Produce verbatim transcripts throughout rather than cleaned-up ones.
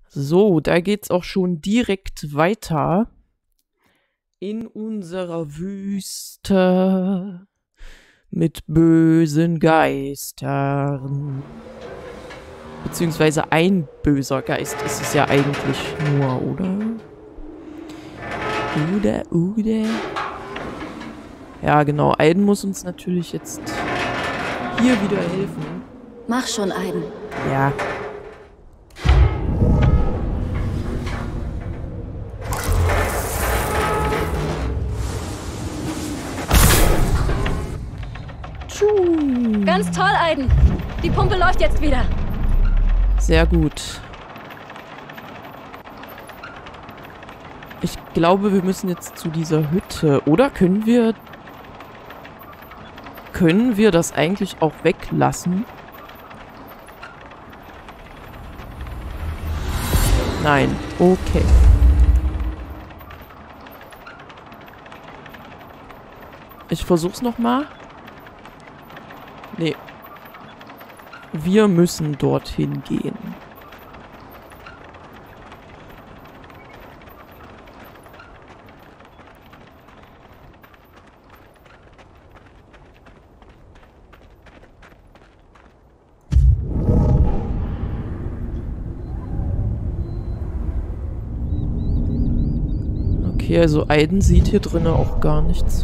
So, da geht's auch schon direkt weiter in unserer Wüste mit bösen Geistern. Beziehungsweise ein böser Geist ist es ja eigentlich nur, oder? Oder, oder? Ja, genau. Aiden muss uns natürlich jetzt hier wieder helfen. Mach schon, Aiden. Ja. Ganz toll, Aiden. Die Pumpe läuft jetzt wieder. Sehr gut. Ich glaube, wir müssen jetzt zu dieser Hütte. Oder können wir... Können wir das eigentlich auch weglassen? Nein. Okay. Ich versuch's nochmal. Nee. Wir müssen dorthin gehen. Okay, also Aiden sieht hier drinnen auch gar nichts.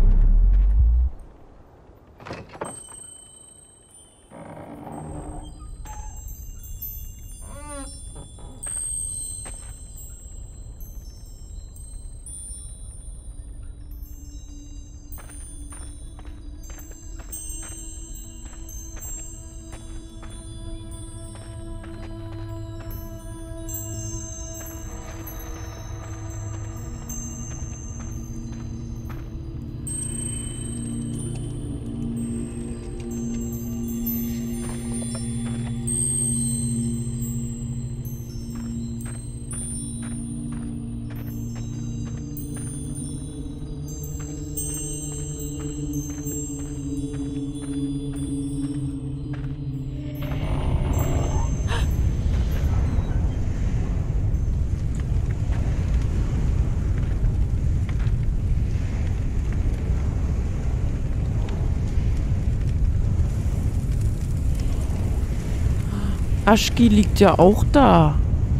Aschki liegt ja auch da.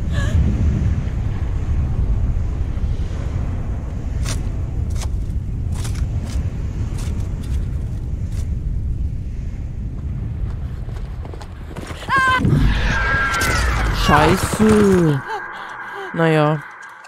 Scheiße. Naja.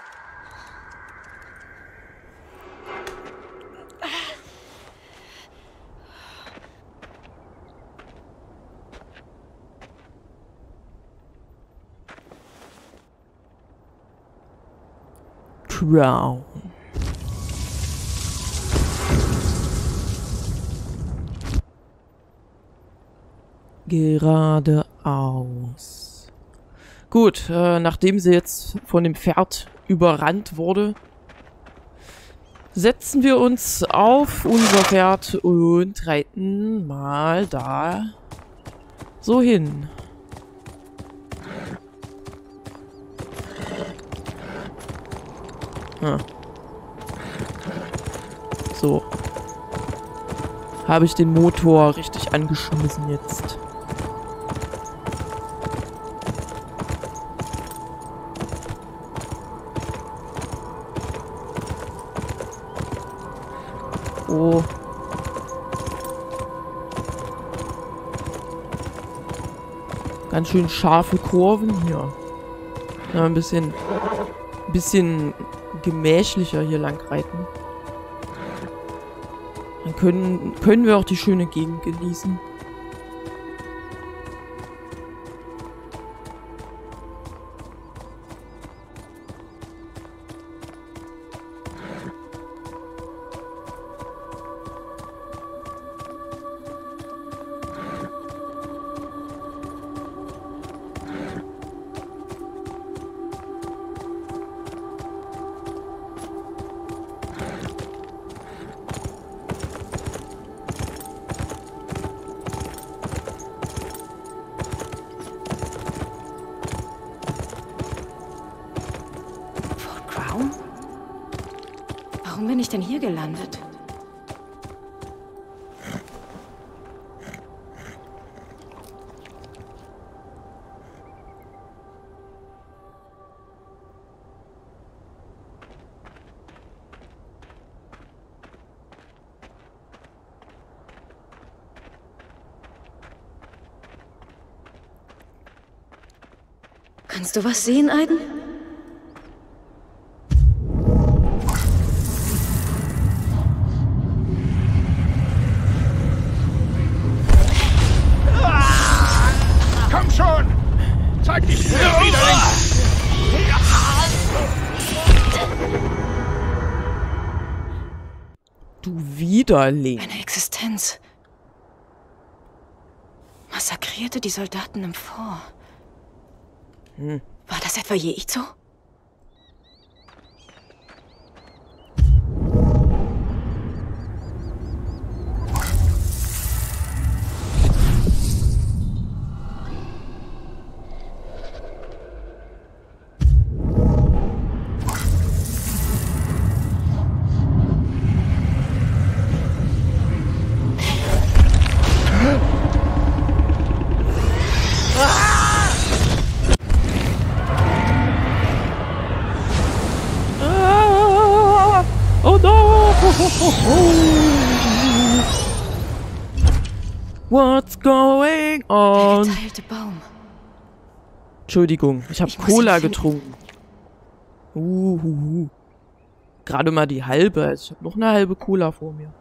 Crown. Geradeaus. Gut, äh, nachdem sie jetzt von dem Pferd überrannt wurde, setzen wir uns auf unser Pferd und reiten mal da so hin. Ah. So. Habe ich den Motor richtig angeschmissen jetzt. Oh. Ganz schön scharfe Kurven hier. Ja, ein bisschen, bisschen gemächlicher hier lang reiten. Dann können, können wir auch die schöne Gegend genießen. Warum bin ich denn hier gelandet? Kannst du was sehen, Aiden? Komm schon! Zeig dich schnell, Widerling! Du Widerling. Eine Existenz. Massakrierte die Soldaten im Fort. Hm. War das etwa Jeizo? Oh no! What's going on? Der geteilte Baum. Entschuldigung, ich habe Ich muss Cola ihn finden. getrunken. Uhuhu. Gerade mal die halbe. Also ich habe noch eine halbe Cola vor mir.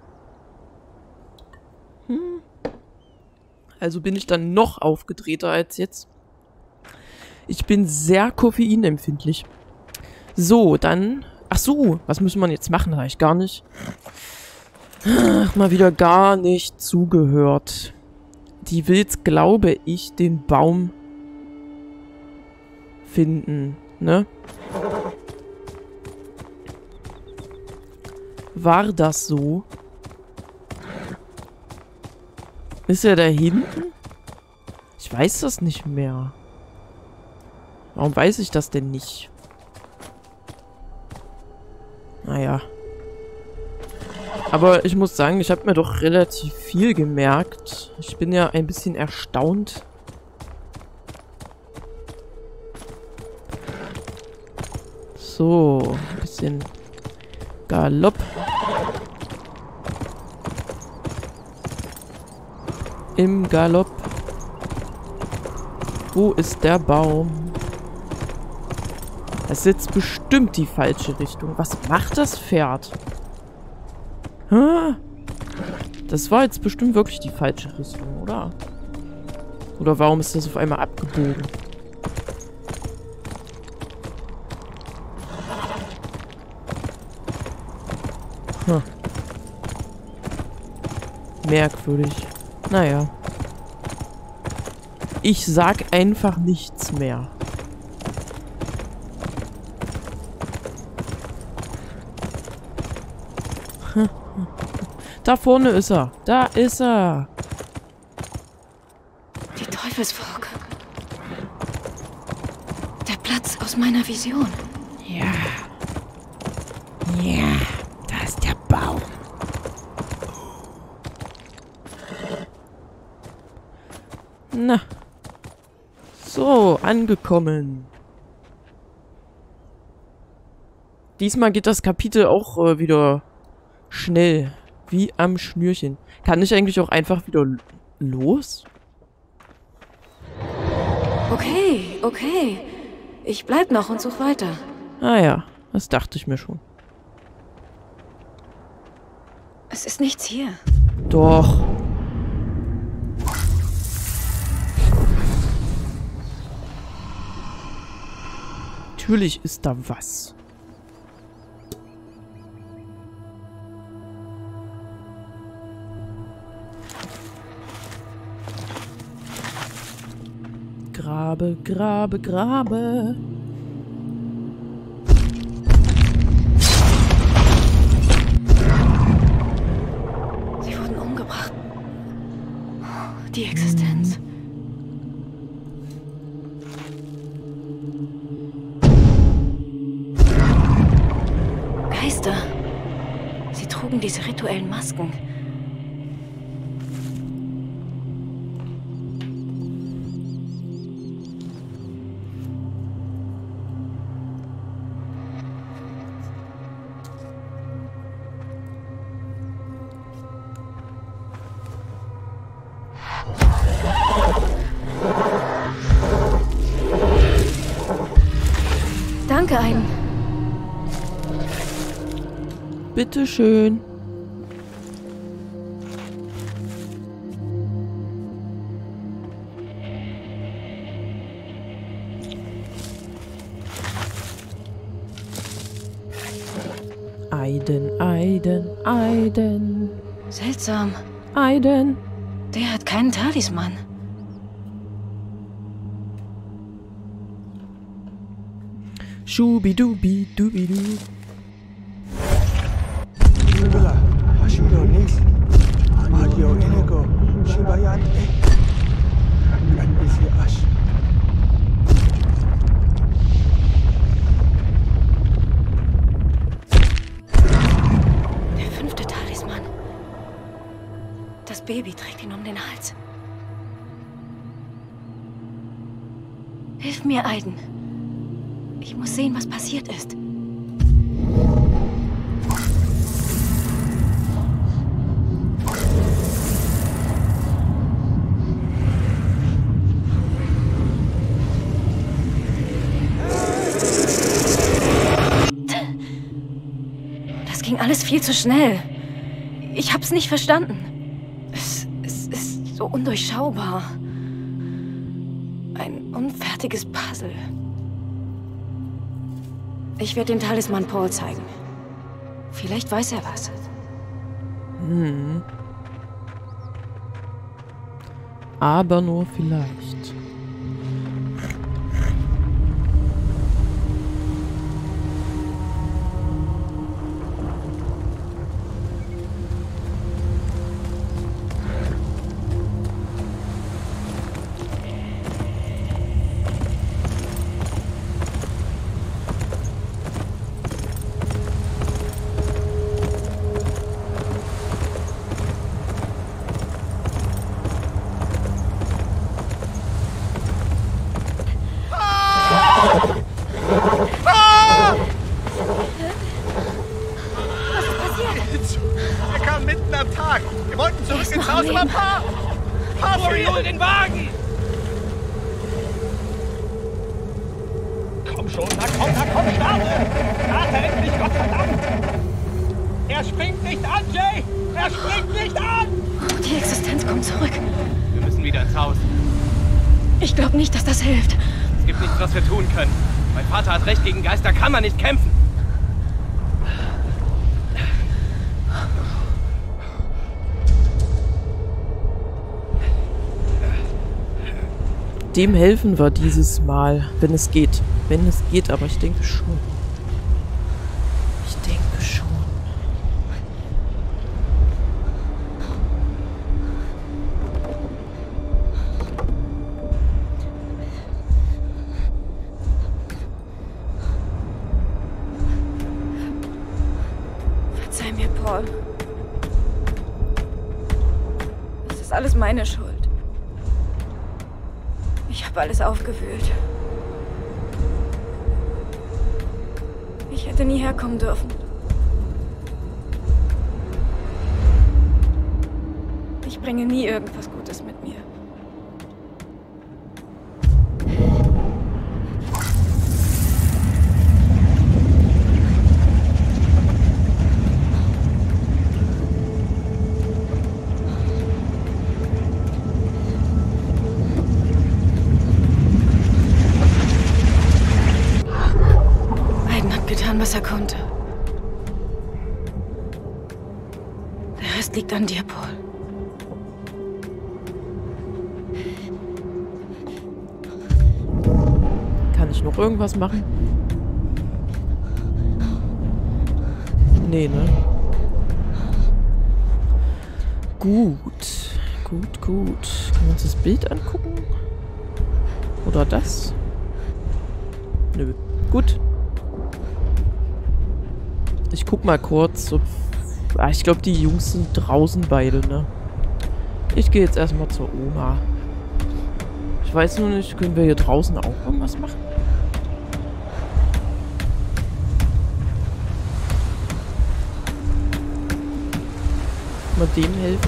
Hm. Also bin ich dann noch aufgedrehter als jetzt. Ich bin sehr koffeinempfindlich. So, dann... Ach so, was muss man jetzt machen? Habe ich gar nicht. Ach, mal wieder gar nicht zugehört. Die will jetzt, glaube ich, den Baum finden, ne? War das so? Ist er da hinten? Ich weiß das nicht mehr. Warum weiß ich das denn nicht? Naja. Aber ich muss sagen, ich habe mir doch relativ viel gemerkt. Ich bin ja ein bisschen erstaunt. So, ein bisschen Galopp. Im Galopp. Wo ist der Baum? Das ist jetzt bestimmt die falsche Richtung. Was macht das Pferd? Hä? Das war jetzt bestimmt wirklich die falsche Richtung, oder? Oder warum ist das auf einmal abgebogen? Hm. Merkwürdig. Naja. Ich sag einfach nichts mehr. Da vorne ist er. Da ist er. Die Teufelsfrog. Der Platz aus meiner Vision. Ja. Ja. Da ist der Baum. Na. So, angekommen. Diesmal geht das Kapitel auch äh, wieder schnell. Wie am Schnürchen. Kann ich eigentlich auch einfach wieder los? Okay, okay. Ich bleib noch und such weiter. Ah ja, das dachte ich mir schon. Es ist nichts hier. Doch. Natürlich ist da was. Grabe, grabe, grabe. Sie wurden umgebracht. Die Existenz. Geister. trugen diese rituellen Masken? Danke, Aiden. Bitteschön. Aiden, Aiden, Aiden. Seltsam. Aiden. Der hat keinen Talisman. Schubidubi, dubidu. Shubala, Hashido Nis, Mario Enego, Shibayat, Anbisi Ash. Der fünfte Talisman. Das Baby trägt ihn um den Hals. Hilf mir, Aiden. Ich muss sehen, was passiert ist. Das ging alles viel zu schnell. Ich hab's nicht verstanden. Es, es ist so undurchschaubar. Ein unfertiges Puzzle. Ich werde den Talisman Paul zeigen. Vielleicht weiß er was. Hm. Aber nur vielleicht. Wir kamen mitten am Tag. Wir wollten zurück ins Haus, aber Pa! Pa, hol den Wagen! Komm schon, na komm, na komm, starte! Starte endlich, Gottverdammt! Er springt nicht an, Jay! Er springt nicht an! Die Existenz kommt zurück. Wir müssen wieder ins Haus. Ich glaube nicht, dass das hilft. Es gibt nichts, was wir tun können. Mein Vater hat recht, gegen Geister kann man nicht kämpfen. Dem helfen wir dieses Mal, wenn es geht. Wenn es geht, aber ich denke schon. Ich denke schon. Verzeih mir, Paul. Es ist alles meine Schuld. Ich habe alles aufgewühlt. Ich hätte nie herkommen dürfen. Ich bringe nie irgendwas Gutes mit mir. Getan, was er konnte. Der Rest liegt an dir, Paul. Kann ich noch irgendwas machen? Nee, ne? Gut. Gut, gut. Können wir uns das Bild angucken? Oder das? Nö. Gut. Ich guck mal kurz, ob Ah, ich glaube, die Jungs sind draußen beide, ne? Ich gehe jetzt erstmal zur Oma. Ich weiß nur nicht, können wir hier draußen auch irgendwas machen? Mal dem helfen?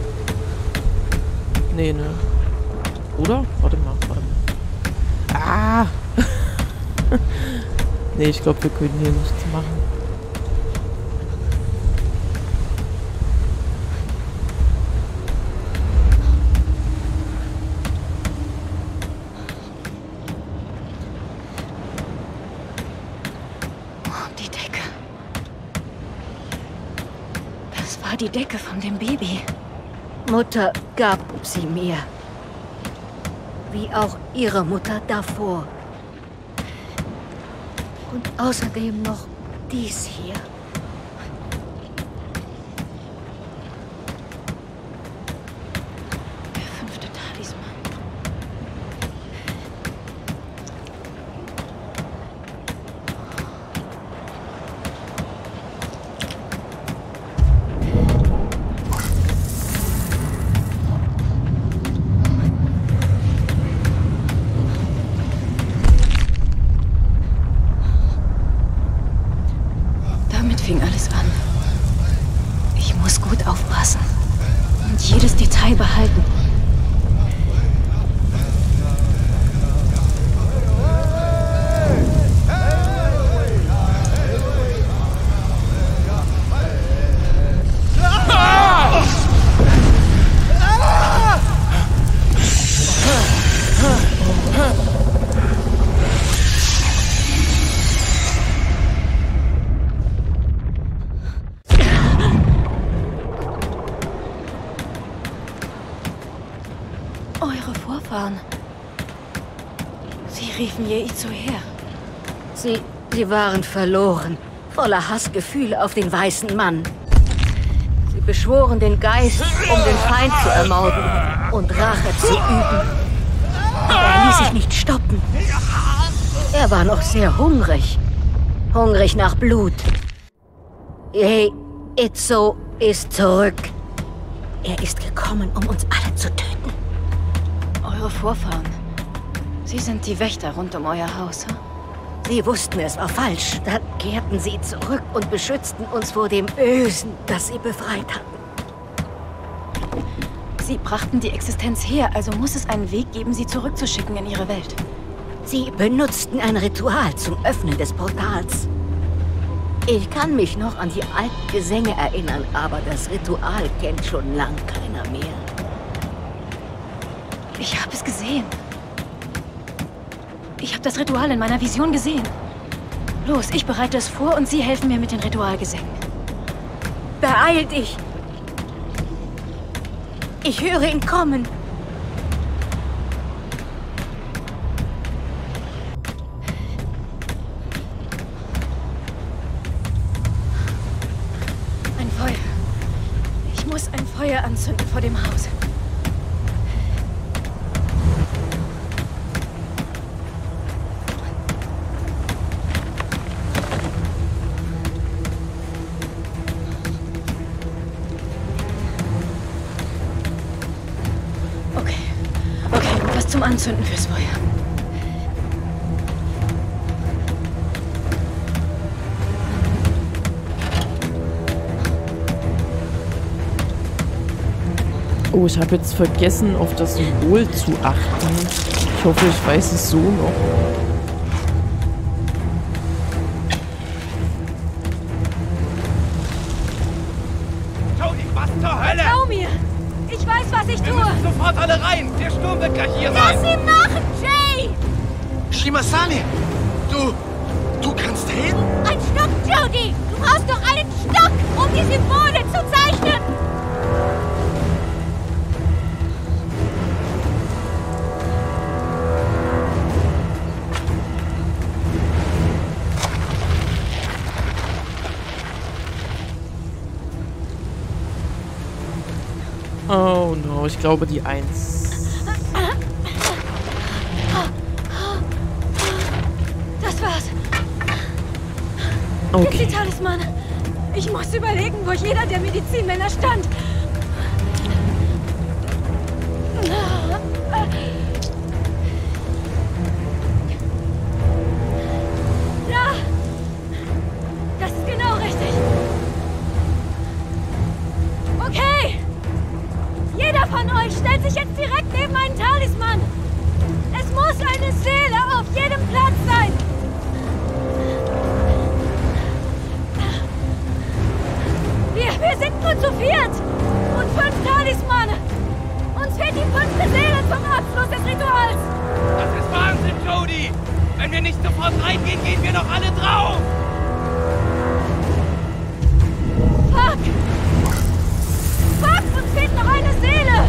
Nee, ne? Oder? Warte mal, warte mal. Ah! Nee, ich glaube, wir können hier nichts machen. Die Decke. Das war die Decke von dem Baby. Mutter gab sie mir. Wie auch ihre Mutter davor. Und außerdem noch dies hier. Der fünfte Talisman. Fing alles an. Ich muss gut aufpassen und jedes Detail behalten. Eure Vorfahren. Sie riefen Yeizo her. Sie, sie waren verloren, voller Hassgefühle auf den weißen Mann. Sie beschworen den Geist, um den Feind zu ermorden und Rache zu üben. Aber er ließ sich nicht stoppen. Er war noch sehr hungrig. Hungrig nach Blut. Yeizo ist zurück. Er ist gekommen, um uns alle zu töten. Eure Vorfahren. Sie sind die Wächter rund um euer Haus, hm? Sie wussten, es war falsch. Dann kehrten sie zurück und beschützten uns vor dem Bösen, das sie befreit hatten. Sie brachten die Existenz her, also muss es einen Weg geben, sie zurückzuschicken in ihre Welt. Sie benutzten ein Ritual zum Öffnen des Portals. Ich kann mich noch an die alten Gesänge erinnern, aber das Ritual kennt schon lang keiner mehr. Ich habe es gesehen. Ich habe das Ritual in meiner Vision gesehen. Los, ich bereite es vor und Sie helfen mir mit den Ritualgesängen. Beeil dich! Ich höre ihn kommen. Ein Feuer. Ich muss ein Feuer anzünden vor dem Haus. Zum Anzünden fürs Feuer. Oh, ich habe jetzt vergessen, auf das Symbol zu achten. Ich hoffe, ich weiß es so noch. Jodie, was zur Hölle? Trau mir! Ich weiß, was ich Wir tue! müssen sofort alle rein! Der Sturm wird gleich hier sein! Lass ihn machen, Jay! Shimasane! Du... du kannst heben? Ein Stock, Jodie! Du brauchst doch einen Stock, um die Symbole zu zeichnen! Oh no, ich glaube die Eins. Das war's. Okay. Gib die Talisman. Ich muss überlegen, wo jeder der Medizinmänner stand. Da! Das ist genau richtig. Okay! Jeder von euch stellt sich jetzt direkt neben einen Talisman. Es muss eine Seele auf jedem Platz sein. Wir, wir sind nur zu viert. Und fünf Talismane. Uns fehlt die fünfte Seele zum Abschluss des Rituals. Das ist Wahnsinn, Jodie! Wenn wir nicht sofort reingehen, gehen wir doch alle drauf! Fuck! Fuck, uns fehlt noch eine Seele!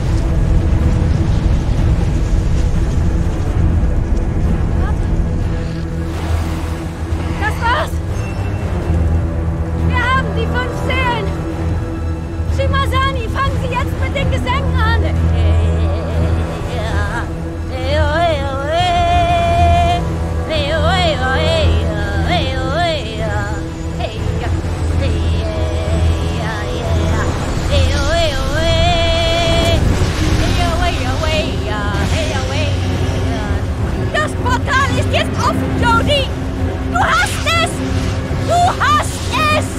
Warte. Das war's! Wir haben die fünf Seelen! Shimazani, fangen Sie jetzt mit den Gesängen an! Das Portal ist jetzt offen, Jodie! Du hast es! Du hast es!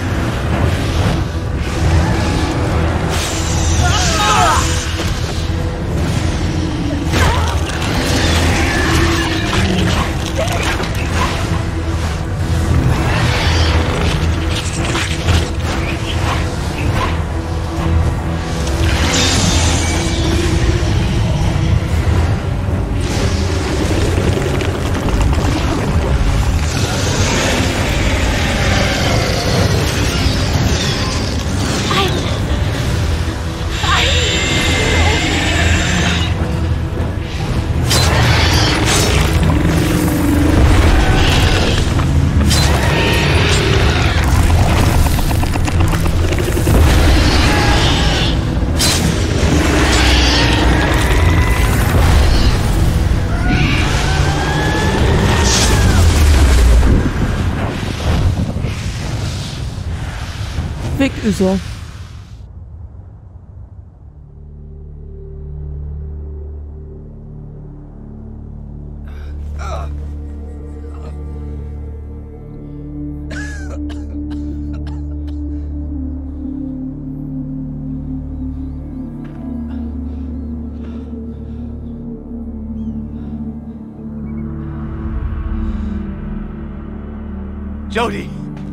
Weg ist er. Jodie!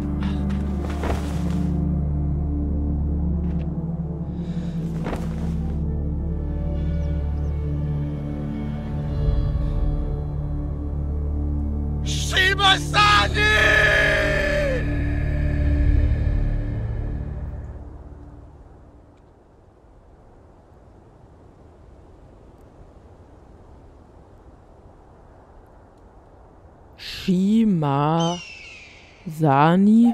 Shimazani?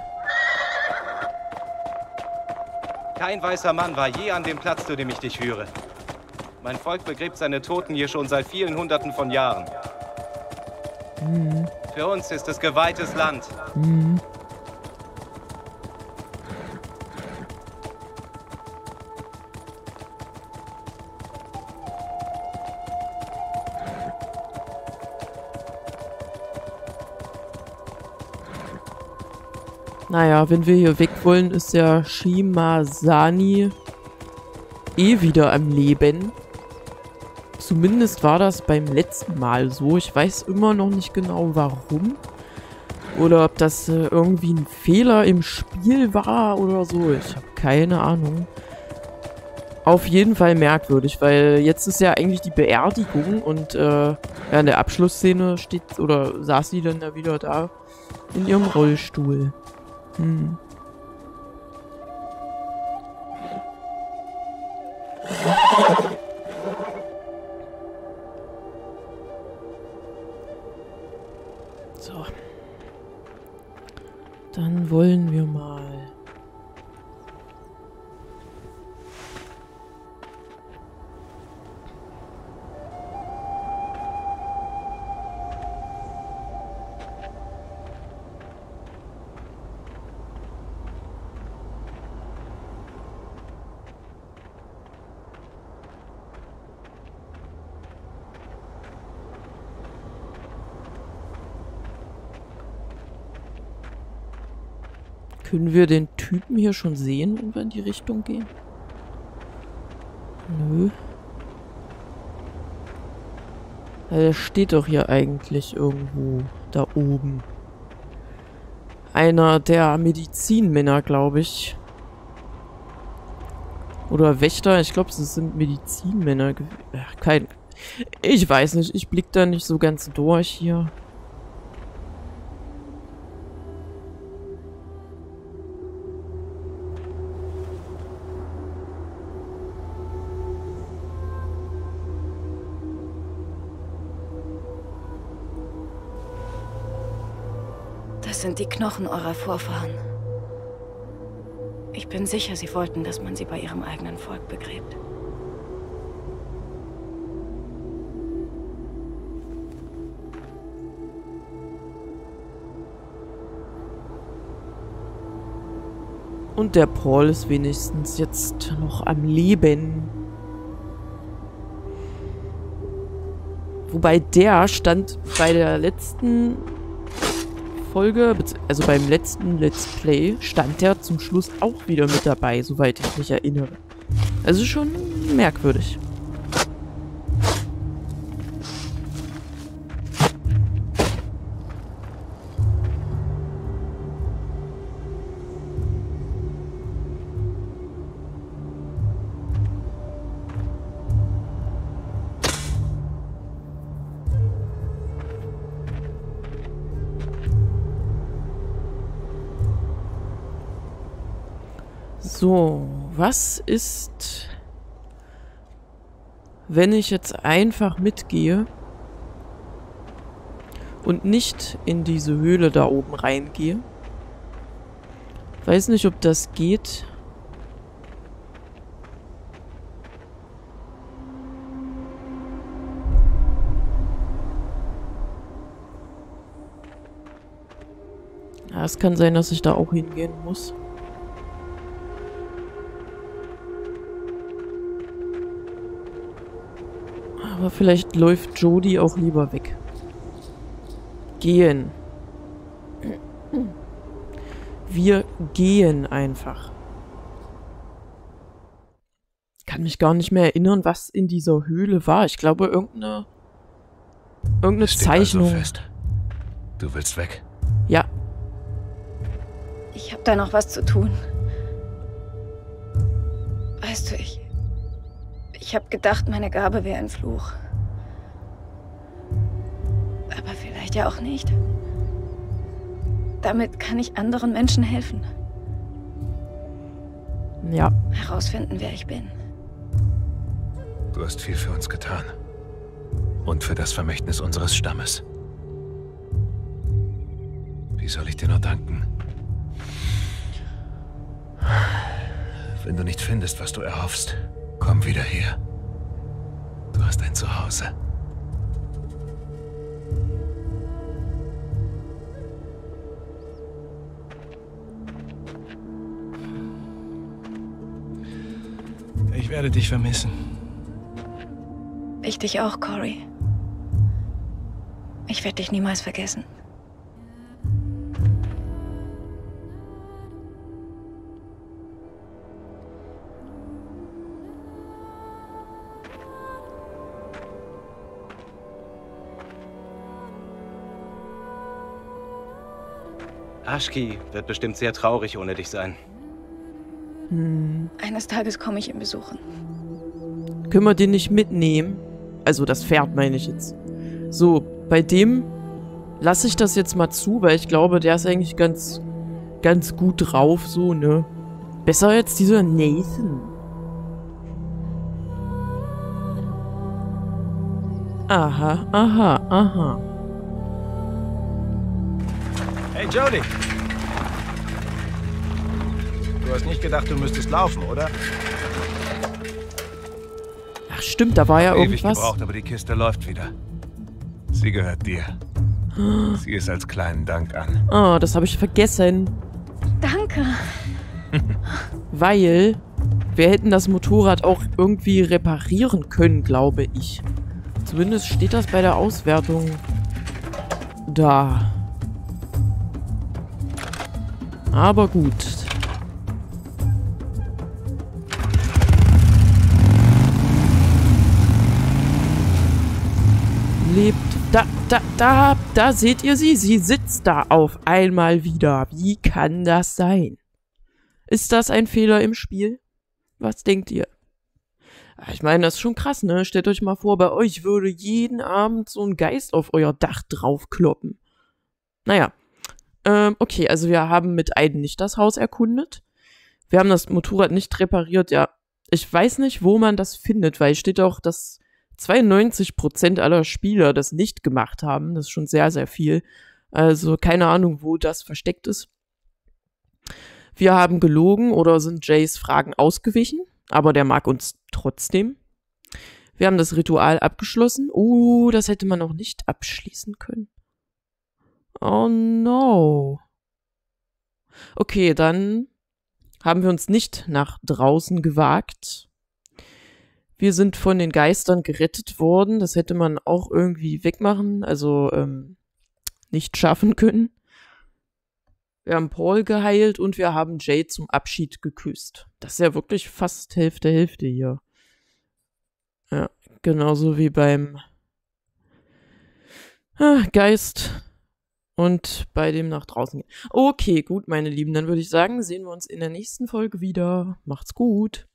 Kein weißer Mann war je an dem Platz, zu dem ich dich führe. Mein Volk begräbt seine Toten hier schon seit vielen Hunderten von Jahren. Mhm. Für uns ist es geweihtes Land. Mhm. Naja, wenn wir hier weg wollen, ist der Shimazani eh wieder am Leben. Zumindest war das beim letzten Mal so. Ich weiß immer noch nicht genau, warum. Oder ob das äh, irgendwie ein Fehler im Spiel war oder so. Ich habe keine Ahnung. Auf jeden Fall merkwürdig, weil jetzt ist ja eigentlich die Beerdigung und äh, ja, in der Abschlussszene steht oder saß sie dann ja wieder da in ihrem Rollstuhl. Hm. So. Dann wollen wir mal. Können wir den Typen hier schon sehen, wenn wir in die Richtung gehen? Nö. Er steht doch hier eigentlich irgendwo da oben. Einer der Medizinmänner, glaube ich. Oder Wächter. Ich glaube, es sind Medizinmänner. Ach, kein... Ich weiß nicht. Ich blick da nicht so ganz durch hier. Das sind die Knochen eurer Vorfahren. Ich bin sicher, sie wollten, dass man sie bei ihrem eigenen Volk begräbt. Und der Paul ist wenigstens jetzt noch am Leben. Wobei der stand bei der letzten Folge, also beim letzten Let's Play, stand der zum Schluss auch wieder mit dabei, soweit ich mich erinnere. Also schon merkwürdig. So, was ist, wenn ich jetzt einfach mitgehe und nicht in diese Höhle da oben reingehe? Weiß nicht, ob das geht. Ja, es kann sein, dass ich da auch hingehen muss. Aber vielleicht läuft Jodie auch lieber weg. Gehen. Wir gehen einfach. Kann mich gar nicht mehr erinnern, was in dieser Höhle war. Ich glaube, irgendeine... Irgendeine Zeichnung. Also fest. Du willst weg? Ja. Ich habe da noch was zu tun. Weißt du, ich... Ich habe gedacht, meine Gabe wäre ein Fluch. Aber vielleicht ja auch nicht. Damit kann ich anderen Menschen helfen. Ja. Herausfinden, wer ich bin. Du hast viel für uns getan. Und für das Vermächtnis unseres Stammes. Wie soll ich dir nur danken? Wenn du nicht findest, was du erhoffst, komm wieder her. Du hast ein Zuhause. Ich werde dich vermissen. Ich dich auch, Cory. Ich werde dich niemals vergessen. Ashki wird bestimmt sehr traurig ohne dich sein. Hm. Eines Tages komme ich ihn besuchen. Können wir den nicht mitnehmen? Also das Pferd meine ich jetzt. So, bei dem lasse ich das jetzt mal zu, weil ich glaube, der ist eigentlich ganz, ganz gut drauf, so, ne? Besser als dieser Nathan. Aha, aha, aha. Hey, Jodie! Du hast nicht gedacht, du müsstest laufen, oder? Ach stimmt, da war ja Ewig irgendwas. gebraucht, aber die Kiste läuft wieder. Sie gehört dir. Sie ist als kleinen Dank an. Oh, das habe ich vergessen. Danke. Weil wir hätten das Motorrad auch irgendwie reparieren können, glaube ich. Zumindest steht das bei der Auswertung da. Aber gut. Lebt. Da, da, da, da seht ihr sie. Sie sitzt da auf einmal wieder. Wie kann das sein? Ist das ein Fehler im Spiel? Was denkt ihr? Ich meine, das ist schon krass, ne? Stellt euch mal vor, bei euch würde jeden Abend so ein Geist auf euer Dach draufkloppen. Naja. Ähm, okay, also wir haben mit Aiden nicht das Haus erkundet. Wir haben das Motorrad nicht repariert, ja. Ich weiß nicht, wo man das findet, weil es steht auch, dass zweiundneunzig Prozent aller Spieler das nicht gemacht haben. Das ist schon sehr, sehr viel. Also keine Ahnung, wo das versteckt ist. Wir haben gelogen oder sind Jays Fragen ausgewichen, aber der mag uns trotzdem. Wir haben das Ritual abgeschlossen. Oh, das hätte man noch nicht abschließen können. Oh no. Okay, dann haben wir uns nicht nach draußen gewagt. Wir sind von den Geistern gerettet worden. Das hätte man auch irgendwie wegmachen, also ähm, nicht schaffen können. Wir haben Paul geheilt und wir haben Jay zum Abschied geküsst. Das ist ja wirklich fast Hälfte, Hälfte hier. Ja, genauso wie beim ah, Geist und bei dem nach draußen gehen. Okay, gut, meine Lieben, dann würde ich sagen, sehen wir uns in der nächsten Folge wieder. Macht's gut.